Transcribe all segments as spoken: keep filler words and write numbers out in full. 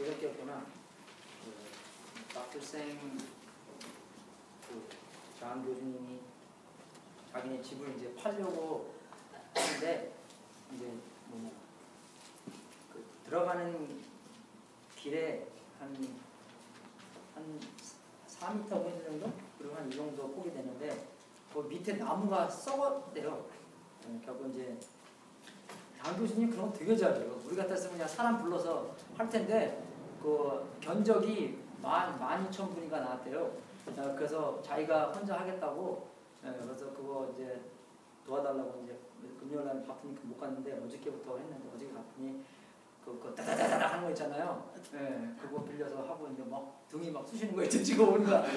들었겠구나. 그 닥터생 그 장 교수님이 자기네 집을 이제 팔려고 하는데 이제 뭐 그 들어가는 길에 한 한 사 미터 정도? 그리고 한 이 정도 폭이 되는데 그 밑에 나무가 썩었대요. 결국 이제 장 교수님 그런 거 되게 잘해요. 우리 같았으면 그냥 사람 불러서 할 텐데 그 견적이 만, 만 이천 분이가 나왔대요. 그래서 자기가 혼자 하겠다고 그래서 그거 이제 도와달라고 이제 금요일 날 바쁘니까 못 갔는데 어저께부터 했는데 어저께 갔더니 그, 그 따다다다다 하는 거 있잖아요. 예, 그거 빌려서 하고 이제 막 등이 막 쑤시는 거 있죠. 지금 오는 거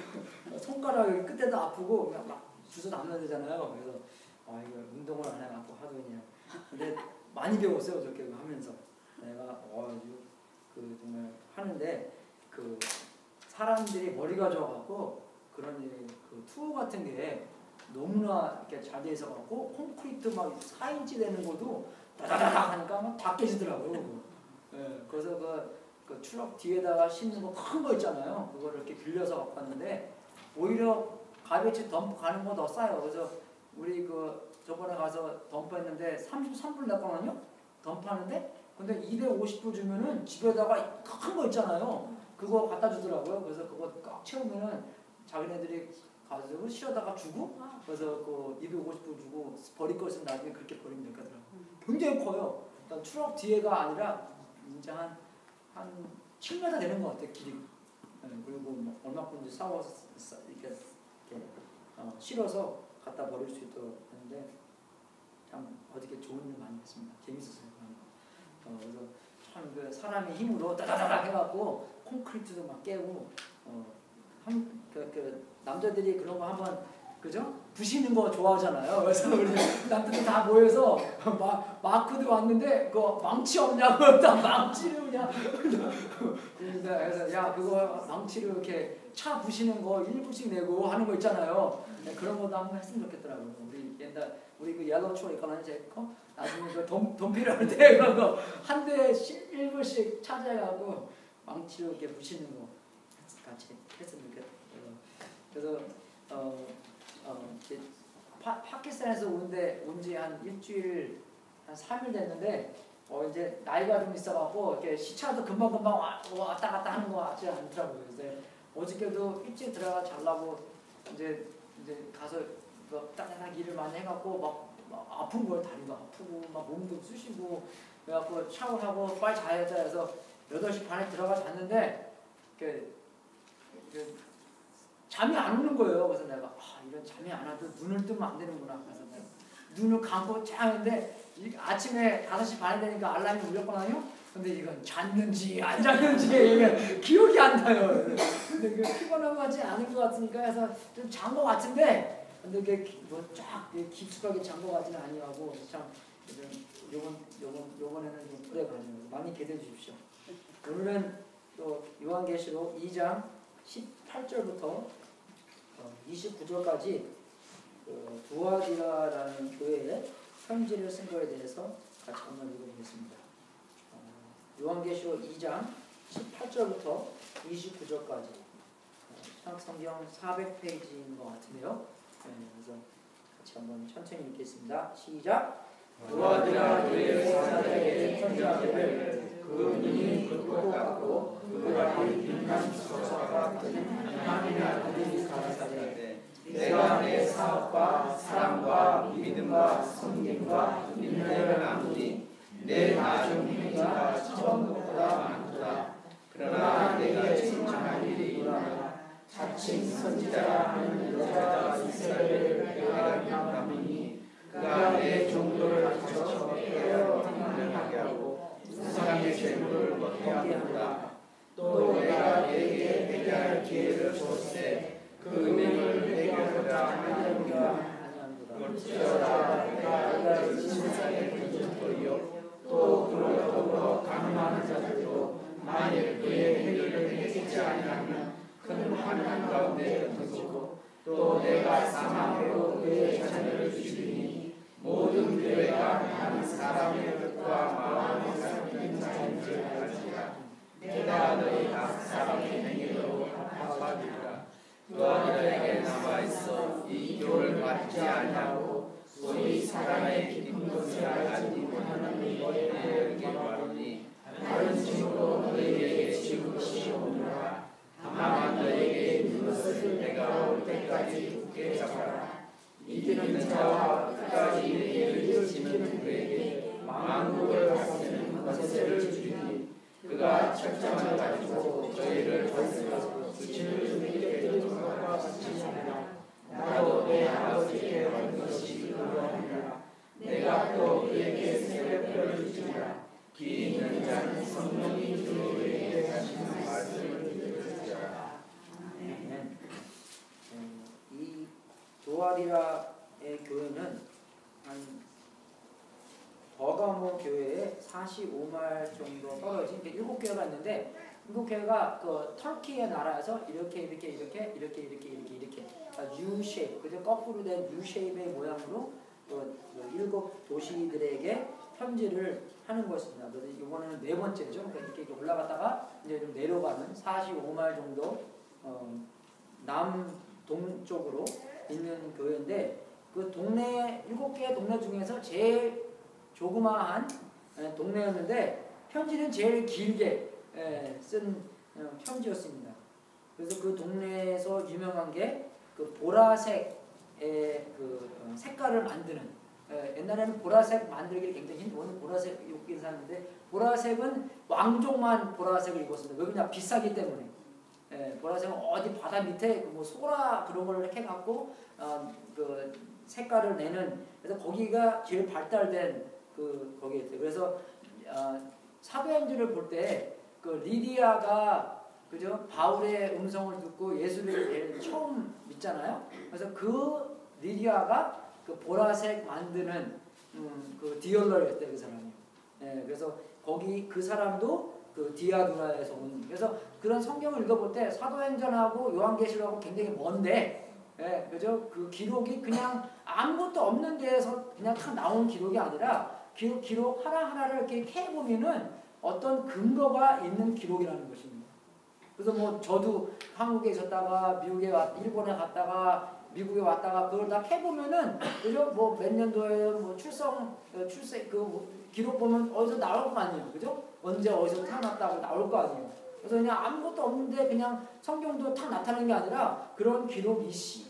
손가락 끝에도 아프고 그냥 막 주워 담는 데잖아요. 그래서 아 이거 운동을 안 해갖고 하도 그냥 근데 많이 배웠어요. 저렇게 하면서 내가 어 그 정말 하는데 그 사람들이 머리가 좋아갖고 그런 그 투어 같은 게 너무나 이렇게 잘 돼 있어갖고 콘크리트 막 사 인치 되는 것도 다다다닥 하니까 막 다 깨지더라고요. 예, 그래서 그, 그 트럭 뒤에다가 싣는 거 큰 거 있잖아요. 그거를 이렇게 빌려서 갖고 왔는데 오히려 가베치 덤프 가는 거 더 싸요. 그래서 우리 그 저번에 가서 덤프했는데 삼십삼 불 냈거든요. 덤프하는데 근데 이백오십 불 주면은 집에다가 큰 거 있잖아요. 그거 갖다 주더라고요. 그래서 그거 꽉 채우면은 자기네들이 가지고 실어다가 주고 그래서 그 이백오십 불 주고 버릴 것은 나중에 그렇게 버리면 될 거더라고요. 굉장히 커요. 그러니까 트럭 뒤에가 아니라 진짜 한, 한 칠 미터 되는 것 같아요. 길이. 네, 그리고 뭐 얼마큼인지 싸워서 이렇게, 이렇게 어, 실어서 갖다 버릴 수 있도록 하는데 참 어저께 좋은 일 많이 했습니다. 재밌었어요. 어, 그래서 참 그 사람의 힘으로 따다다닥 해갖고 콘크리트도 막 깨고 어, 한, 그, 그 남자들이 그런 거 한번 그죠? 부시는 거 좋아하잖아요. 그래서 우리 남들이 다 모여서 마, 마크도 왔는데 그 망치 없냐고 다 망치를 그냥 그래서 야 그거 망치를 이렇게 차 부시는 거 일 불씩 내고 하는 거 있잖아요. 네, 그런 것도 한번 했으면 좋겠더라고요. 우리 옛날 우리 그 옐로우 초 있거나 이제 나중에 그 돈 필요할 때 그런 거 한 대에 일 불씩 차지해가고 망치로 이렇게 부시는 거 같이 했으면 좋겠다. 그래서 어. 어, 이제 파, 파키스탄에서 온데 온지 한 일주일 한 삼 일 됐는데 어 이제 나이가 좀 있어갖고 이렇게 시차도 금방 금방 와, 왔다 갔다 하는 거 같지 않더라고요. 그래서 어저께도 일찍 들어가 자려고 이제 이제 가서 그 따뜻한 일을 많이 해갖고 막, 막 아픈 거예요. 다리가 아프고 막 몸도 쑤시고 그래갖고 샤워하고 빨리 자야겠다 해서 여덟 시 반에 들어가 잤는데 그, 그 잠이 안 오는 거예요. 그래서 내가 아, 이런 잠이 안 와도 눈을 뜨면 안 되는구나. 그래서 내가 눈을 감고 자는데 아침에 다섯 시 반이 되니까 알람이 울렸거든요. 근데 이건 잤는지 안 잤는지 이게 기억이 안 나요. 근데 그 피곤한 거 같지 않은 것 같으니까 해서 좀 잔 것 같은데 근데 그게 뭐쫙 깊숙하게 잔 것 같지는 아니하고 참 요번 요번 요번에는 좀 오래 가네요. 많이 기대해 주십시오. 오늘은 또 요한계시록 이 장 십팔 절부터 이십구 절까지 그 두아디라라는 교회에 편지를 쓴 거에 대해서 같이 한번 읽어보겠습니다. 어, 요한계시록 이 장 십팔 절부터 이십구 절까지 어, 성경 사백 페이지인 것 같은데요. 네, 그래서 같이 한번 천천히 읽겠습니다. 시작. 두아디라 교회의 사자에게 편지하기를 그 눈이 붉고 같고 그 발이 빛난 수소와 같은 하나님의 아들이 가라사대 내가 내 사업과 사랑과 믿음과 섬김과 인내를 아노니 내 나중 행위가 처음보다 많도다. 그러나 내게 칭찬할 일이 있노라. 자칭 선지자라 하는 여자 이스라엘을 내가 명함이니 그가 내 종들을 가르쳐 깨어 행하게 하고 우상의 재물을 먹게 하는다. 또 내가 내게 회개할 기회를 줬을 그 은혜를 회개하라 하려니가 어찌하라 내가 이 세상의 근접거리요 또 그로 더불어 강만한 자들도 만일 그의 회개를 회개치 아니하면 큰 환난 가운데 던지고 또 내가 사망으로 그의 자녀를 죽이니 모든 교회가 한 사람의 뜻과 마음의 사람인 자인 줄 알지라. 내가 사랑의 행위로 합하리라. 또한 남아 있어 이 교를 받지 아니하고 소위 사람의 깊은 것을 알지 못하는 너희에게 말하니 다른 증거로 너희에게 지은 것이 없노라. 다만 너희에게 이것을 내가 올 때까지 굳게 잡아라. 이기는 자와 끝까지 이를 지키는 그에게 만국을 다스리는 권세를 주리니 그가 책장을 가지고 저희를 다스려 주치는 주님께 것과 같이 하리라. 나도 내 아버지께 받은 것이 그러하니라. 내가 또 그에게 새벽별을 주리라. 귀 있는 자는 성령이 그에게 하시는 말씀을 들으리라. 아멘. 이 도아리라의 교회는 한 버가모 교회에 사십오 마일 정도 떨어진 일곱 교회가 있는데, 일곱 교회가 그 터키의 나라에서 이렇게 이렇게 이렇게 이렇게 이렇게 이렇게 이렇게 U 쉐입, 그죠? 거꾸로 된 U 쉐입의 모양으로 그 일곱 도시들에게 편지를 하는 것입니다. 그래서 이번에는 네 번째죠. 그러니까 이렇게 올라갔다가 이제 좀 내려가는 사십오 마일 정도 어, 남동쪽으로 있는 교회인데, 그 동네 일곱 개 동네 중에서 제일 조그마한 동네였는데 편지는 제일 길게 쓴 편지였습니다. 그래서 그 동네에서 유명한 게 그 보라색의 그 색깔을 만드는, 옛날에는 보라색 만들기를 굉장히 힘들었는데 보라색 입긴 샀는데, 보라색은 왕족만 보라색을 입었습니다. 왜 그러냐? 비싸기 때문에. 보라색은 어디 바다 밑에 뭐 소라 그런 걸 이렇게 갖고 어, 그 색깔을 내는, 그래서 거기가 제일 발달된 그 거기였어요. 그래서 어, 사도행전을 볼 때 그 리디아가 그죠? 바울의 음성을 듣고 예수를 처음 믿잖아요. 그래서 그 리디아가 그 보라색 만드는 음, 그 디얼러였대요, 그 사람이. 예, 그래서 거기 그 사람도 그 디아두라에서 온. 그래서 그런 성경을 읽어볼 때 사도행전하고 요한계시록하고 굉장히 먼데, 예, 그죠? 그 기록이 그냥 아무것도 없는 데에서 그냥 탁 나온 기록이 아니라 기록, 기록 하나하나를 이렇게 캐보면은 어떤 근거가 있는 기록이라는 것입니다. 그래서 뭐 저도 한국에 있었다가 미국에 왔, 일본에 갔다가 미국에 왔다가 그걸 다 캐보면은 그죠? 뭐 몇 년도에 뭐 출생 출생 그 기록 보면 어디서 나올 거 아니에요, 그죠? 언제 어디서 태어났다고 나올 거 아니에요. 그래서 그냥 아무것도 없는데 그냥 성경도 탁 나타나는 게 아니라 그런 기록이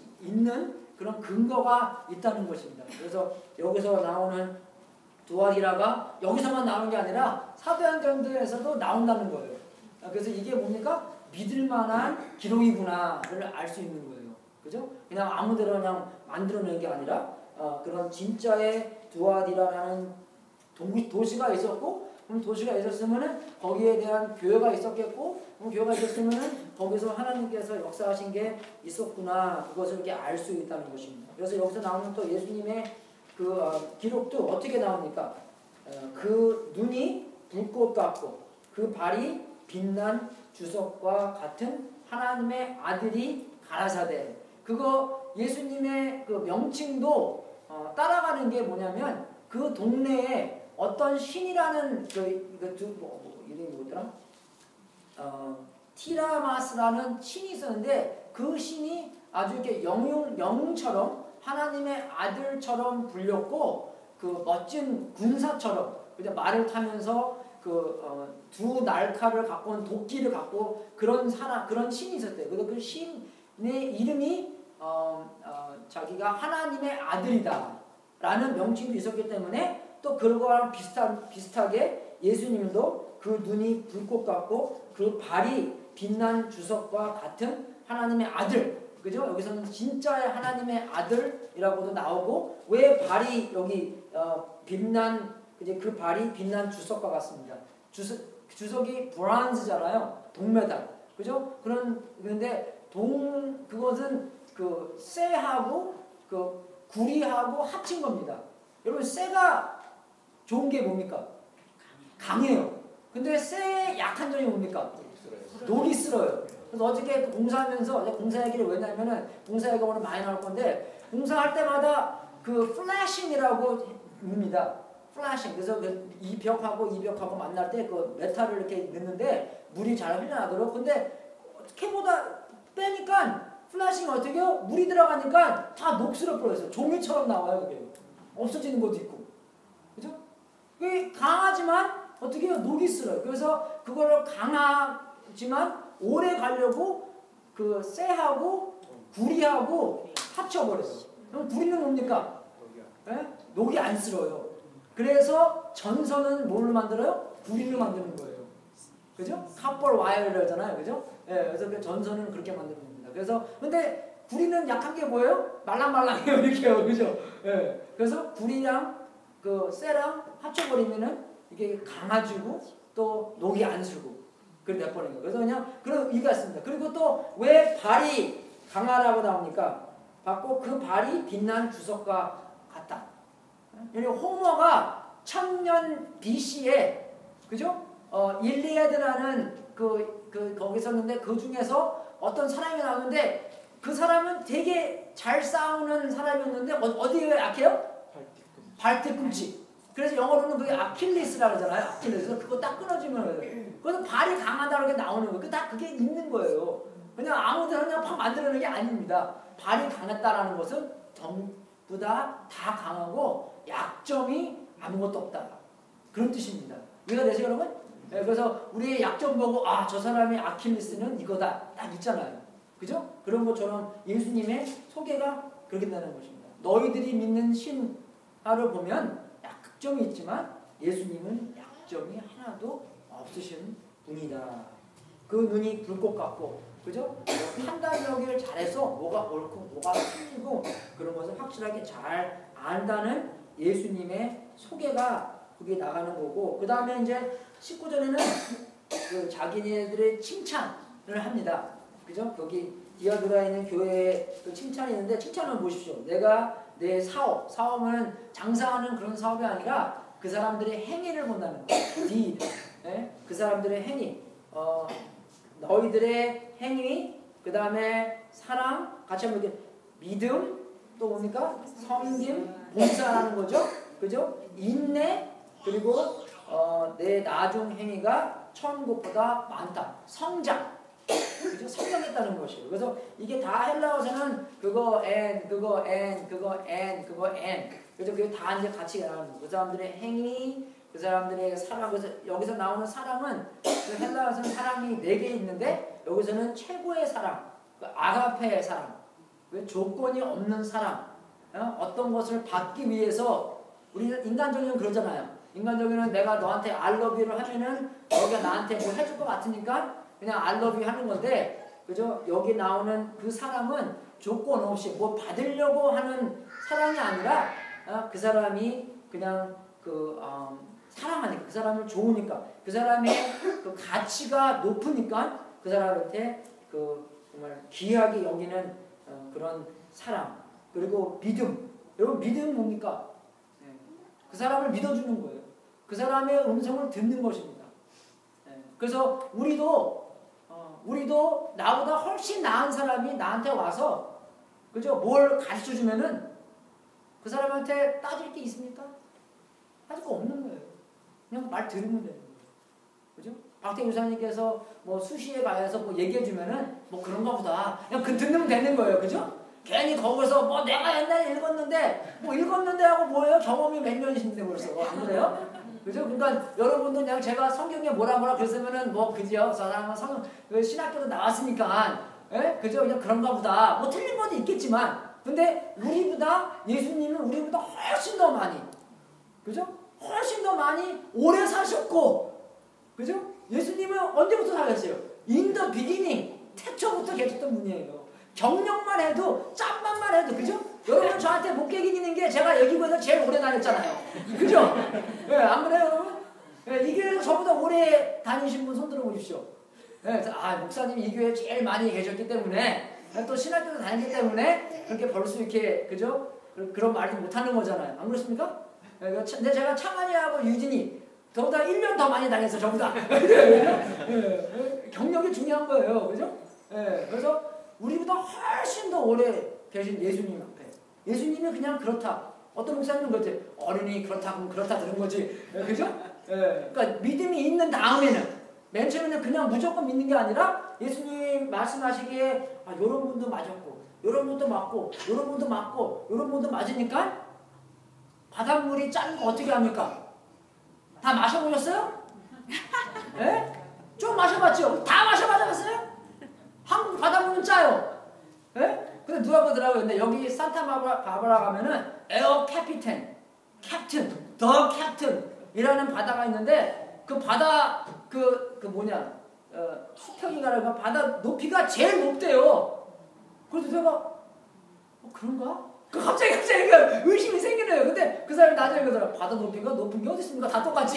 있는 그런 근거가 있다는 것입니다. 그래서 여기서 나오는 두아리라가 여기서만 나오는 게 아니라 사도행전에서도 나온다는 거예요. 그래서 이게 뭡니까? 믿을 만한 기록이구나를 알 수 있는 거예요. 그죠? 그냥 아무데나 그냥 만들어낸 게 아니라 어, 그런 진짜의 두아리라라는 도시가 있었고, 그럼 도시가 있었으면은 거기에 대한 교회가 있었겠고, 그럼 교회가 있었으면은 거기서 하나님께서 역사하신 게 있었구나, 그것을 이렇게 알 수 있다는 것입니다. 그래서 여기서 나오는 또 예수님의 그 어, 기록도 어떻게 나옵니까? 어, 그 눈이 불꽃 같고 그 발이 빛난 주석과 같은 하나님의 아들이 가라사대. 그거 예수님의 그 명칭도 어, 따라가는 게 뭐냐면, 그 동네에 어떤 신이라는 그, 그 두, 뭐, 뭐, 이름이 뭐더라? 어, 티라마스라는 신이 있었는데 그 신이 아주 이렇게 영웅, 영웅처럼 하나님의 아들처럼 불렸고, 그 멋진 군사처럼 그냥 말을 타면서 그 두 어, 날카를 갖고 온 도끼를 갖고 그런 사람, 그런 신이 있었대요. 그래서 그 신의 이름이 어, 어, 자기가 하나님의 아들이다라는 명칭도 있었기 때문에, 또 그거랑 비슷한 비슷하게 예수님도 그 눈이 불꽃 같고 그 발이 빛난 주석과 같은 하나님의 아들. 그죠? 여기서는 진짜의 하나님의 아들이라고도 나오고, 왜 발이 여기 어, 빛난, 이제 그 발이 빛난 주석과 같습니다. 주석, 주석이 브론즈잖아요. 동메달. 그죠? 그런, 그런데 동, 그것은 그 쇠하고 그 구리하고 합친 겁니다. 여러분, 쇠가 좋은 게 뭡니까? 강해요. 근데 쇠의 약한 점이 뭡니까? 녹이 쓸어요. 그래서 어저께 공사하면서, 공사 얘기를 왜 하냐면은, 공사 얘기가 오늘 많이 나올 건데, 공사할 때마다 그 플래싱이라고 입니다. 플래싱. 그래서 그 이 벽하고 이 벽하고 만날 때 그 메탈을 이렇게 넣는데 물이 잘 흘러나도록. 근데 캐보다 빼니까 플래싱이 어떻게 해요? 물이 들어가니까 다 녹슬어 버렸어요. 종이처럼 나와요. 그게 없어지는 것도 있고. 그죠? 그게 강하지만 어떻게 해요? 녹이 슬어요. 그래서 그거를 강하지만 오래 가려고 그 쇠하고 구리하고 합쳐버려요. 그럼 구리는 뭡니까? 예? 녹이 안 슬어요. 그래서 전선은 뭘로 만들어요? 구리로 만드는 거예요. 그죠? 카पर 와이어를 하잖아요. 그죠? 예, 그래서 그 전선은 그렇게 만드는 겁니다. 그래서 근데 구리는 약한 게 뭐예요? 말랑말랑해요. 이렇게요. 그죠? 예. 그래서 구리랑 그 쇠랑 합쳐버리면은 이게 강아지고 또 녹이 안 슬고 그걸 내버리는 거예요. 그래서 그냥 그런 의미가 있습니다. 그리고 또 왜 발이 강하라고 나옵니까? 받고 그 발이 빛난 주석과 같다. 왜냐면 호머가 천년 비씨에 그죠? 어, 일리아드라는 그, 그 거기 있었는데 그 중에서 어떤 사람이 나오는데 그 사람은 되게 잘 싸우는 사람이었는데 어, 어디에 약해요? 발뒤꿈치. 그래서 영어로는 그게 아킬레스라고 하잖아요. 아킬레스. 그거 딱 끊어지면 그래서 발이 강하다는 게 나오는 거예요. 딱 그게 있는 거예요. 그냥 아무데나 그냥 팍 만들어내는 게 아닙니다. 발이 강했다라는 것은 전부 다 다 강하고 약점이 아무것도 없다. 그런 뜻입니다. 이해가 되세요, 여러분? 네, 그래서 우리의 약점 보고 아, 저 사람의 아킬레스는 이거다. 딱 있잖아요. 그죠? 그런 것처럼 예수님의 소개가 그렇게 된다는 것입니다. 너희들이 믿는 신하를 보면 약점이 있지만 예수님은 약점이 하나도 없으신 분이다. 그 눈이 불꽃 같고, 그죠? 판단력을 잘해서 뭐가 옳고 뭐가 틀리고 그런 것을 확실하게 잘 안다는 예수님의 소개가 그게 나가는 거고, 그 다음에 이제 십구 절에는 그 자기네들의 칭찬을 합니다. 그죠? 여기 디아도라에 있는 교회에 그 칭찬이 있는데 칭찬을 보십시오. 내가 내 사업, 사업은 장사하는 그런 사업이 아니라 그 사람들의 행위를 본다는 거예요. deed. 네? 그 사람들의 행위. 어, 너희들의 행위, 그 다음에 사랑, 같이 한번 이렇게 믿음, 또 뭡니까? 섬김, 봉사라는 거죠. 그죠? 인내, 그리고 어, 내 나중 행위가 천국보다 많다. 성장. 그죠? 성장했다는 것이에요. 그래서 이게 다 헬라어에서는 그거 and, 그거 and, 그거 and, 그거 and. 그래서 그게 다 이제 같이 나가는 거예요. 그 사람들의 행위, 그 사람들의 사랑. 그래서 여기서 나오는 사랑은 그 헬라어에서는 사랑이 네 개 있는데 여기서는 최고의 사랑, 그 아가페의 사랑, 그 조건이 없는 사랑. 어? 어떤 것을 받기 위해서 우리 인간적으로는 그러잖아요. 인간적으로는 내가 너한테 I love you를 하면은 너가 나한테 뭐 해줄 것 같으니까 그냥 I love you 하는 건데, 그죠? 여기 나오는 그 사랑은 조건 없이 뭐 받으려고 하는 사랑이 아니라 어? 그 사람이 그냥 그 어, 사랑하니까, 그 사람을 좋으니까, 그 사람의 그 가치가 높으니까 그 사람한테 그 정말 귀하게 여기는 어, 그런 사랑. 그리고 믿음. 여러분 믿음은 뭡니까? 네. 그 사람을 믿어주는 거예요. 그 사람의 음성을 듣는 것입니다. 네. 그래서 우리도 어, 우리도 나보다 훨씬 나은 사람이 나한테 와서 그죠? 뭘 가르쳐 주면은 그 사람한테 따질 게 있습니까? 따질 거 없는 거예요. 그냥 말 들으면 되는 거예요. 그죠? 박태 유사님께서 뭐 수시에 가서 뭐 얘기해 주면은 뭐 그런가 보다. 그냥 그 듣는 되는 거예요. 그죠? 괜히 거기서 뭐 내가 옛날에 읽었는데 뭐 읽었는데 하고 뭐예요? 경험이 몇 년이신데 벌써. 안 그래요? 그죠? 그러니까 여러분도 그냥 제가 성경에 뭐라 뭐라 그랬으면은 뭐 그죠? 저 사람은 성 신학교도 나왔으니까 예? 그죠? 그냥 그런가 보다. 뭐 틀린 것도 있겠지만 근데 우리보다 예수님은 우리보다 훨씬 더 많이 그죠? 훨씬 더 많이 오래 사셨고 그죠? 예수님은 언제부터 사셨어요? In the beginning 태초부터 계셨던 분이에요. 경력만 해도 짬밥만 해도 그죠? 여러분 저한테 목격이기는 게 제가 여기 보다 제일 오래 다녔잖아요. 그죠? 예, 안 그래요 여러분? 예, 이 교회에서 저보다 오래 다니신 분 손 들어보십시오. 예, 아 목사님이 이 교회에 제일 많이 계셨기 때문에 또 신학교도 다녔기 때문에 그렇게 벌써 이렇게 그죠? 그런 말도 못하는 거잖아요. 안 그렇습니까? 예, 근데 제가 창환이하고 유진이 저보다 일 년 더 많이 다녔어 저보다. 예, 예, 경력이 중요한 거예요. 그죠? 예, 그래서 우리보다 훨씬 더 오래 계신 예수님 앞에 예수님이 그냥 그렇다. 어떤 목사님은 그렇지. 어른이 그렇다고 그렇다 들은 거지. 예, 그죠? 예. 그러니까 믿음이 있는 다음에는 맨 처음에는 그냥 무조건 믿는 게 아니라 예수님 말씀하시기에 아, 요런 분도 맞았고 요런 분도 맞고 요런 분도 맞고 요런 분도 맞으니까 바닷물이 짠 거 어떻게 합니까? 다 마셔보셨어요? 예? 좀 마셔봤죠? 다 마셔봤어요? 한국 바닷물은 짜요. 예? 근데 누가 그러더라고요. 근데 여기 산타바바라 가면은 에어 캐피텐, 캡틴, 더 캡틴이라는 바다가 있는데 그 바다 그, 그 뭐냐 어, 수평이가 바다 높이가 제일 높대요. 그래서 제가 어, 그런가? 그 갑자기 갑자기 의심이 생기네요. 근데 그 사람이 나중에 그러더라. 바다 높이가 높은 게 어디 있습니까? 다 똑같지.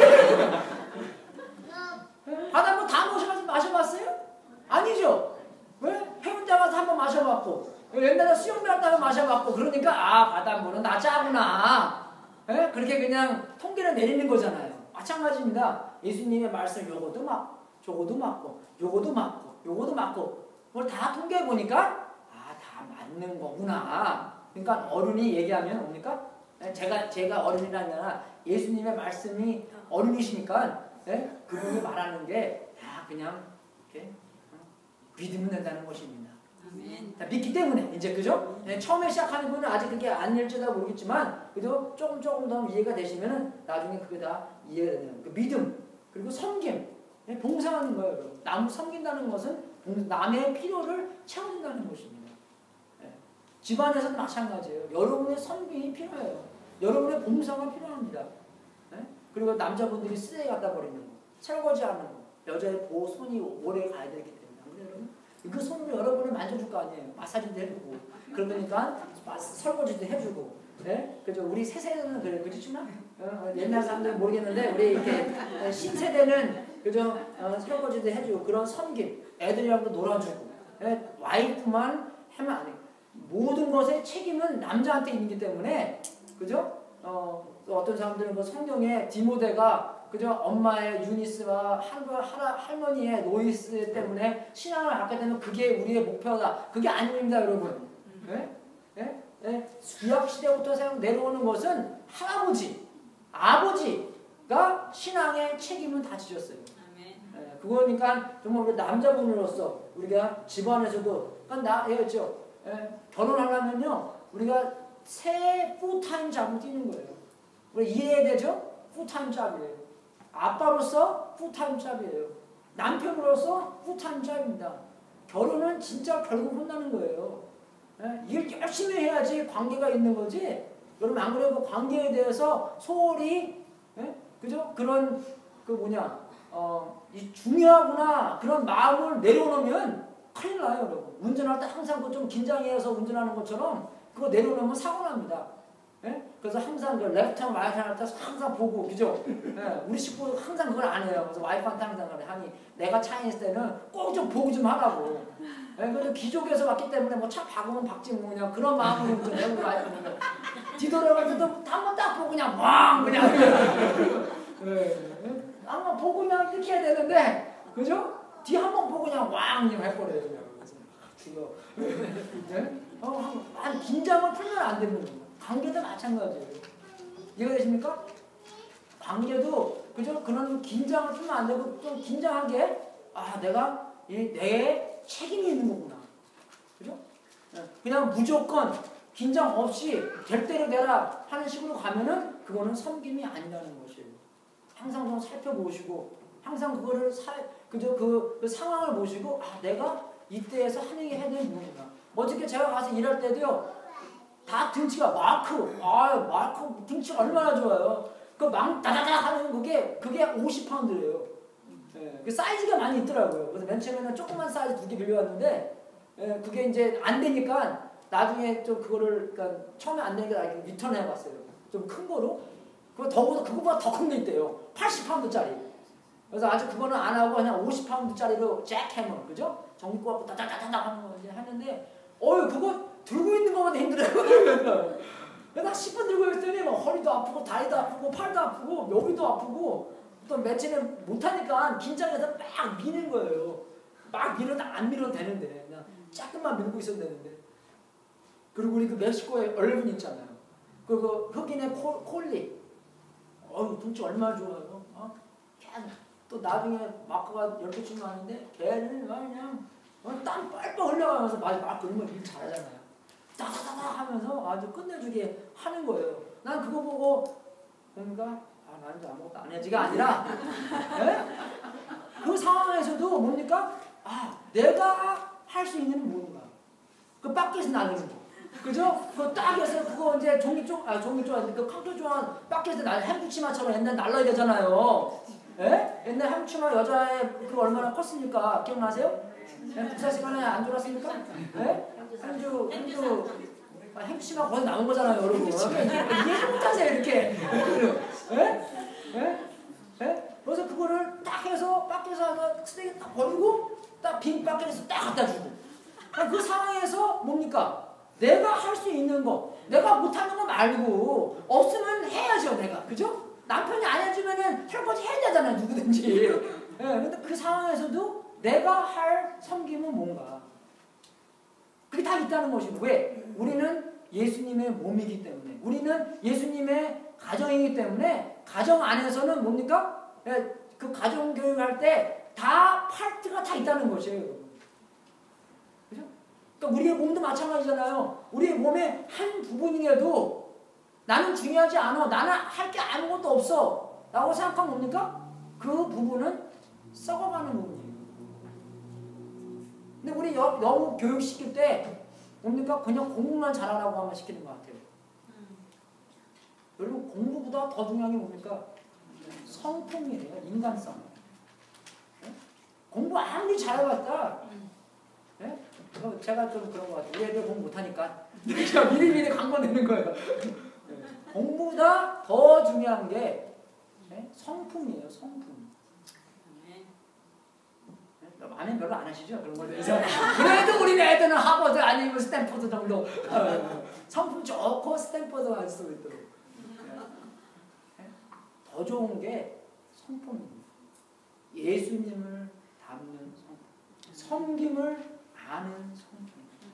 바닷물 다 마셔봤, 마셔봤어요? 아니죠. 왜? 해운대 가서 한번 마셔봤고 옛날에 수영장 갔다가 마셔봤고 그러니까 아 바닷물은 나 짜구나. 예? 그렇게 그냥 통계를 내리는 거잖아요. 마찬가지입니다. 예수님의 말씀 요거도 맞고 저거도 맞고 요거도 맞고 요거도 맞고 그걸 다 통계해 보니까 아 다 맞는 거구나. 그러니까 어른이 얘기하면 뭡니까? 제가 제가 어른이라는 게 아니라 예수님의 말씀이 어른이시니까 예? 그분이 말하는 게 다 그냥 이렇게 믿으면 된다는 것입니다. 아멘. 믿기 때문에 이제 그죠? 네, 처음에 시작하는 분은 아직 그게 아닐지도 모르겠지만 그래도 조금 조금 더 이해가 되시면은 나중에 그게 다 이해가 되는 그 믿음 그리고 섬김, 네, 봉사하는 거예요. 남 섬긴다는 것은 남의 필요를 채워준다는 것입니다. 네. 집안에서도 마찬가지예요. 여러분의 섬김이 필요해요. 여러분의 봉사가 필요합니다. 네? 그리고 남자분들이 쓰레기 갖다 버리는 거, 설거지하는 거, 여자의 보 손이 오래 가야 되기 때문에 안 그래요, 여러분? 그 손으로 여러분을 만져줄 거 아니에요. 마사지도 해주고 그러니까 설거지도 해주고 네? 그죠? 우리 새 세대는 그래 그렇지 춘아? 어, 옛날 사람들은 모르겠는데 우리 이렇게 신세대는 그죠? 어, 설거지도 해주고 그런 섬김 애들이랑도 놀아주고 네? 와이프만 하면 안 해요. 모든 것의 책임은 남자한테 있기 때문에 그죠? 어, 어떤 사람들은 그 성경에 디모데가 그죠? 엄마의 유니스와 할머니의 로이스 때문에 신앙을 갖게 되면 그게 우리의 목표다. 그게 아닙니다, 여러분. 예? 예? 예? 구약 시대부터 내려오는 것은 할아버지, 아버지가 신앙의 책임을 다 지셨어요. 예, 그거니까 정말 우리 남자분으로서 우리가 집안에서도 그러니까 나 얘기했죠. 예? 결혼하려면요, 우리가 새 풀타임 잡을 뛰는 거예요. 우리 이해되죠? 풀타임 잡이에요. 아빠로서 풀타임 잡이에요. 남편으로서 풀타임 잡입니다. 결혼은 진짜 결국 혼나는 거예요. 예? 일 열심히 해야지 관계가 있는 거지. 여러분 안 그래도 관계에 대해서 소홀히 예? 그죠? 그런 그 뭐냐 어, 이 중요하구나 그런 마음을 내려놓으면 큰일 나요, 여러분. 운전할 때 항상 그 좀 긴장해서 운전하는 것처럼 그거 내려놓으면 사고 납니다. 예? 그래서 항상 그 레프트랑 라이트랑 할 때 항상 보고, 그죠? 예? 우리 식구 항상 그걸 안 해요. 그래서 와이프한테 항상 그래. 하니 내가 차에 있을 때는 꼭 좀 보고 좀 하라고. 예? 그래도 기족에서 왔기 때문에 뭐 차 박으면 박지 뭐 그냥 그런 마음으로 운전해요, 우리 와이프는. 뒤돌아갈 때도 한 번 딱 보고 그냥 왕! 그냥. 예? 한번 보고 그냥 이렇게 해야 되는데, 그죠? 뒤 한 번 보고 그냥 왕! 그냥 해버려요. 그냥. 죽여. 예? 어, 한 긴장을 풀면 안 되는 거예요. 관계도 마찬가지예요. 이해가 되십니까? 관계도 그죠? 그런 긴장을 풀면 안 되고 좀 긴장하게 아 내가 이 내 책임이 있는 거구나. 그죠? 그냥 무조건 긴장 없이 될 대로 되라 하는 식으로 가면은 그거는 섬김이 아니라는 것이에요. 항상 좀 살펴보시고 항상 그거를 사, 그죠? 그, 그 상황을 보시고 아 내가 이때에서 하는 게 해야 되는 거구나. 어저께 제가 가서 일할 때도요. 다 등치가 마크, 아 마크 등치가 얼마나 좋아요. 그 망 다다닥 하는 그게 그게 오십 파운드래요. 예, 그 사이즈가 많이 있더라고요. 그래서 맨 처음에는 조그만 사이즈 두 개 빌려왔는데, 예, 그게 이제 안 되니까 나중에 좀 그거를 그러니까 처음에 안 되니까 리턴 해봤어요. 좀 큰 거로. 그거 더보다 그거보다 더 큰 게 있대요. 팔십 파운드짜리. 그래서 아직 그거는 안 하고 그냥 오십 파운드짜리로 잭해머, 그죠? 전기꼬 다다다다닥 하는 거 이제 하는데, 어유 그거 들고 있는 것보다 힘들어요. 나 십 분 들고 있더니 뭐 허리도 아프고 다리도 아프고 팔도 아프고 여기도 아프고 또 며칠에 못하니까 긴장해서 막 미는 거예요. 막 밀어도 안 밀어도 되는데 그냥 조금만 밀고 있어도 되는데. 그리고 우리 그 멕시코에 얼른 있잖아요. 그, 그 흑인의 콜, 콜리. 어휴, 덩치 얼마나 좋아요. 어? 또 나중에 마크가 열 개쯤 나는데 걔는 그냥 어, 땀 뻘뻘 흘려가면서 막, 막 그런 걸 일 잘하잖아요. 따다다다 하면서 아주 끝내주게 하는 거예요. 난 그거 보고 그러니까 아, 나는 이제 아무것도 안 해지가 아니라 네? 그 상황에서도 뭡니까? 아, 내가 할 수 있는 게 뭔가. 그 밖에서 나누는 거. 그죠? 그 딱에서 그거 이제 종이 쪽, 아, 종이 쪽, 그 캉토 조한 밖에서 날 햄부치마처럼 옛날 날라야 되잖아요. 예? 옛날 햄부치마 여자의 그 얼마나 컸습니까? 기억나세요? 예? 국사 시간에 안 졸았습니까? 예? 행주, 행주, 아, 햄부치마 거의 나온 거잖아요, 여러분. 이해 못하세요, 이렇게. 예? 예? 예? 그래서 그거를 딱 해서 밖에서 쓰레기 딱 버리고 딱 빈 밖에서 딱 갖다 주고. 그 상황에서 뭡니까? 내가 할 수 있는 거, 내가 못하는 거 말고 없으면 해야죠, 내가. 그죠? 남편이 안 해주면은 설거지 해야 되잖아요, 누구든지. 예, 근데 그 상황에서도 내가 할 섬김은 뭔가. 그게 다 있다는 것이고. 왜? 우리는 예수님의 몸이기 때문에. 우리는 예수님의 가정이기 때문에 가정 안에서는 뭡니까? 예, 그 가정 교육할 때 다 파트가 다 있다는 것이에요, 여러분. 그죠? 그러니까 우리의 몸도 마찬가지잖아요. 우리의 몸의 한 부분이라도 나는 중요하지 않아. 나는 할 게 아무것도 없어. 라고 생각하면 뭡니까? 그 부분은 썩어가는 부분이에요. 근데 우리 여, 너무 교육시킬 때 뭡니까? 그냥 공부만 잘하라고 하면 시키는 것 같아요. 음. 여러분 공부보다 더 중요한 게 뭡니까? 성품이에요. 인간성. 네? 공부 아무리 잘해봤다. 네? 제가 좀 그런 것 같아요. 우리 애들 공부 못하니까 제가 미리미리 강권 내는 거예요. 네. 공부보다 더 중요한 게 네? 성품이에요. 성품. 네? 마음에 별로 안 하시죠? 그런 거에 대해서. 그래도 우리 애들은 하버드 아니면 스탠포드 정도 성품 좋고 스탠포드 갈 수 있도록. 네? 더 좋은 게 성품입니다. 예수님을 닮는 성품. 섬김을 아는 성품.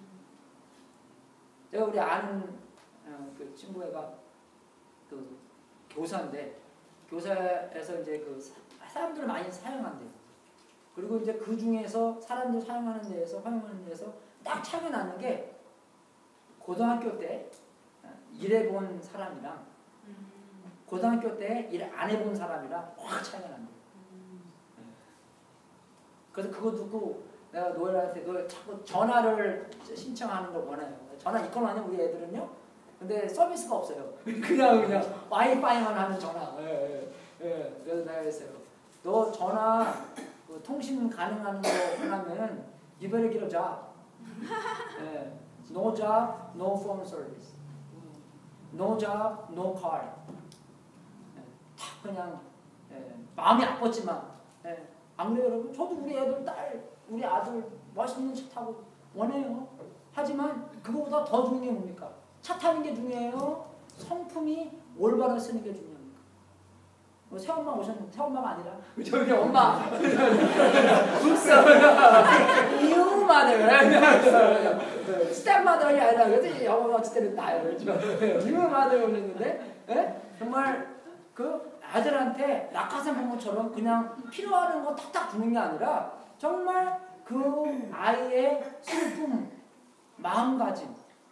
제가 우리 아는 어, 그 친구애가 그 교사인데 교사에서 이제 그 사람들을 많이 사용한대요. 그리고 이제 그 중에서 사람들 사용하는 데에서 활용하는 데에서 딱 차이가 나는 게 고등학교 때 일해본 사람이랑 고등학교 때 일 안 해본 사람이랑 확 차이가 난대요. 그래서 그거 듣고 내가 노엘한테 너 자꾸 전화를 신청하는 걸 원해요. 전화 있거나 우리 애들은요. 근데 서비스가 없어요. 그냥 그냥 와이파이만 하는 전화. 예, 예, 예. 그래서 내가 했어요. 너 전화 그 통신 가능한 거 하려면 you better get a job. 예. No job, no phone service. No job, no car. 예. 다 그냥 예. 마음이 아팠지만 예. 안 그래요, 여러분? 저도 우리 애들 딸, 우리 아들 멋있는 차 타고 원해요. 하지만 그거보다 더 중요한 게 뭡니까? 차 타는 게 중요해요? 성품이 올바로 쓰는 게 중요합니까? 뭐 새엄마 오셨는데 새엄마가 아니라 저기 엄마 읍서 이유 마들 스텝 마들이 아니라 그래서 영어 어쨌든 나요. 이유 마들 오셨는데 예? 정말 그 아들한테 낙하산 부모처럼 그냥 필요한 거 탁탁 주는 게 아니라 정말 그 아이의 슬픔, 마음가짐.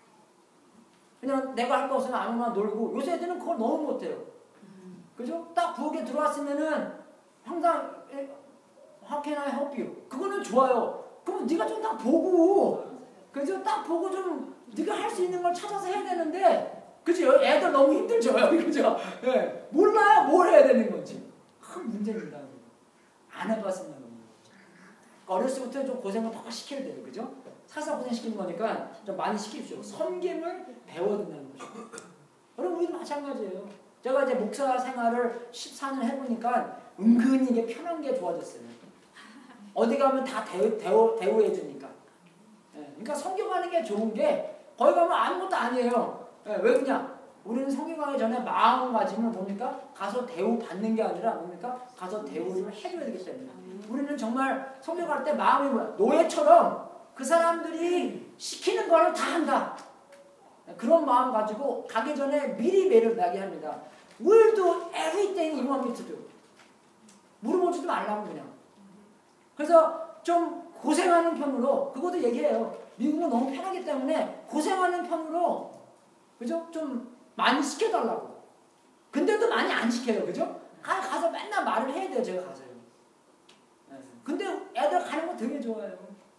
그냥 내가 할 거 없으면 아무나 놀고 요새 애들은 그걸 너무 못해요. 그죠? 딱 부엌에 들어왔으면은 항상 How can I help you? 그거는 좋아요. 그럼 네가 좀 딱 보고 그죠? 딱 보고 좀 네가 할 수 있는 걸 찾아서 해야 되는데 그죠? 애들 너무 힘들죠. 그죠? 네. 몰라요. 뭘 해야 되는 건지. 큰 문제입니다. 안 해봤으면 어렸을 때부터 좀 고생을 더 시켜야 돼요. 그죠? 사사 고생시키는 거니까 좀 많이 시킵시오. 섬김을 배워둔다는 거죠. 여러분 우리도 마찬가지예요. 제가 이제 목사 생활을 십사 년 해보니까 은근히 이게 편한 게 좋아졌어요. 어디 가면 다 대우, 대우, 대우해 주니까. 예, 그러니까 섬겨가는 게 좋은 게 거기 가면 아무것도 아니에요. 예, 왜 그러냐? 우리는 섬겨가기 전에 마음가짐을 뭡니까? 가서 대우 받는 게 아니라 뭡니까? 가서 대우를 해줘야 되기 때문에. 우리는 정말 섬겨갈 때 마음이 뭐야? 노예처럼 그 사람들이 시키는 거를 다 한다. 그런 마음 가지고 가기 전에 미리 매를 나게 합니다. We'll do everything you want me to do. 물어보지도 말라고 그냥. 그래서 좀 고생하는 편으로 그것도 얘기해요. 미국은 너무 편하기 때문에 고생하는 편으로 그죠? 좀 많이 시켜달라고. 근데도 많이 안 시켜요. 그죠? 가, 가서 맨날 말을 해야 돼요. 제가 가서요. 근데 애들 가는 거 되게 좋아해요.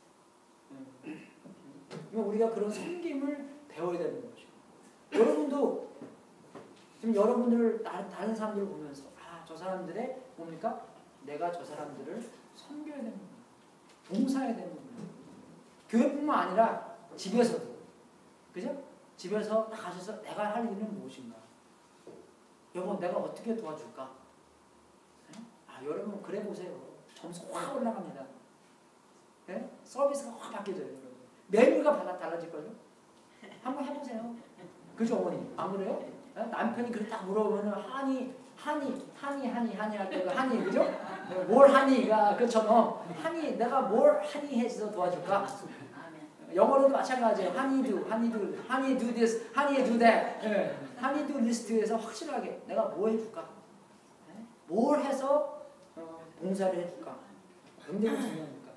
우리가 그런 섬김을 배워야 되는 거죠. 여러분도 지금 여러분들 다른 사람들을 보면서 아, 저 사람들의 뭡니까? 내가 저 사람들을 섬겨야 되는 거야. 봉사해야 되는 거야. 교회뿐만 아니라 집에서도. 그죠? 집에서 가셔서 내가 할 일은 무엇인가? 여보, 내가 어떻게 도와줄까? 네? 아, 여러분 그래 보세요. 점수 확 올라갑니다. 네? 서비스가 확 바뀌어져요. 여러분. 메뉴가 달라, 달라질걸요? 한번 해보세요. 그죠, 어머니? 안 그래요? 네? 남편이 그렇게 딱 물어보면 하니, 하니, 하니, 하니, 하니 할 때 그 하니, 그죠? 뭘 하니가 그처럼 하니, 내가 뭘 하니 해서 도와줄까? 영어로도 마찬가지예요. honey do, honey do, honey do this, honey do that. 네. honey do 리스트에서 확실하게 내가 뭐 해줄까? 네? 뭘 해서 어, 봉사를 해줄까? 굉장히 중요하니까.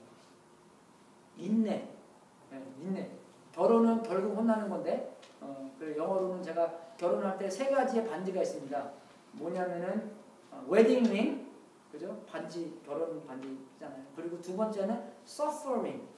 인내. 네, 인내. 결혼은 결국 혼나는 건데 어, 그 영어로는 제가 결혼할 때 세 가지의 반지가 있습니다. 뭐냐면은 어, 웨딩 링, 그죠? 반지, 결혼 반지잖아요. 그리고 두 번째는 suffering.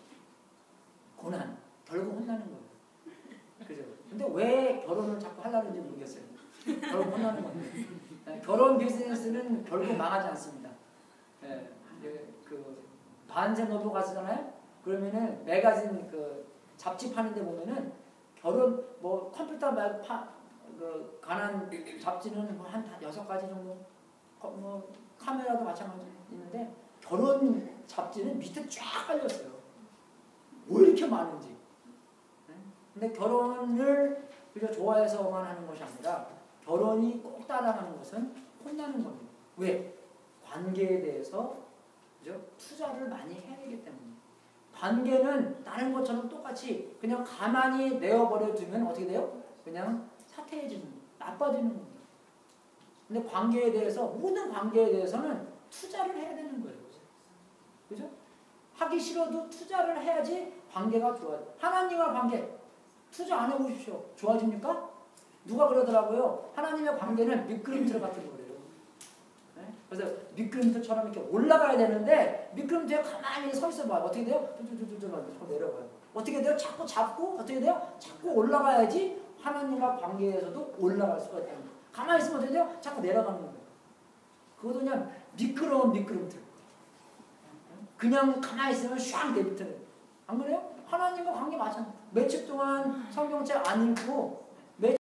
고난, 결국 혼나는 거예요. 그죠? 근데 왜 결혼을 자꾸 하려는지 모르겠어요. 결국 혼나는 건데. 네, 결혼 비즈니스는 결국 망하지 않습니다. 네, 그 반세 노도 가시잖아요? 그러면은 매거진 그 잡지 파는데 보면은 결혼 뭐 컴퓨터 말고 파, 그 관한 잡지는 뭐 한 여섯 가지 정도, 뭐 카메라도 마찬가지 있는데 결혼 잡지는 밑에 쫙 깔렸어요. 왜 이렇게 많은지. 근데 결혼을 그저 좋아해서만 하는 것이 아니라 결혼이 꼭 따라가는 것은 혼나는 겁니다. 왜? 관계에 대해서 그죠? 투자를 많이 해야 되기 때문에. 관계는 다른 것처럼 똑같이 그냥 가만히 내어버려 두면 어떻게 돼요? 그냥 사태해지는 거예요. 나빠지는 겁니다. 근데 관계에 대해서, 모든 관계에 대해서는 투자를 해야 되는 거예요. 그죠? 하기 싫어도 투자를 해야지 관계가 좋아져요. 하나님과 관계 투자 안 해보십시오. 좋아집니까? 누가 그러더라고요. 하나님의 관계는 미끄럼틀 같은 거래요. 네? 그래서 미끄럼틀처럼 이렇게 올라가야 되는데 미끄럼틀에 가만히 서 있어봐요. 어떻게 돼요? 뚜뚜뚜뚜 자꾸 내려가요. 어떻게 돼요? 자꾸 잡고 어떻게 돼요? 자꾸 올라가야지 하나님과 관계에서도 올라갈 수가 있다는 거예요. 가만히 있으면 어떻게 돼요? 자꾸 내려가는 거예요. 그것도 그냥 미끄러운 미끄럼틀. 그냥 가만히 있으면 샥 내비트는. 안 그래요? 하나님과 관계 마찬가지. 며칠 동안 성경책 안 읽고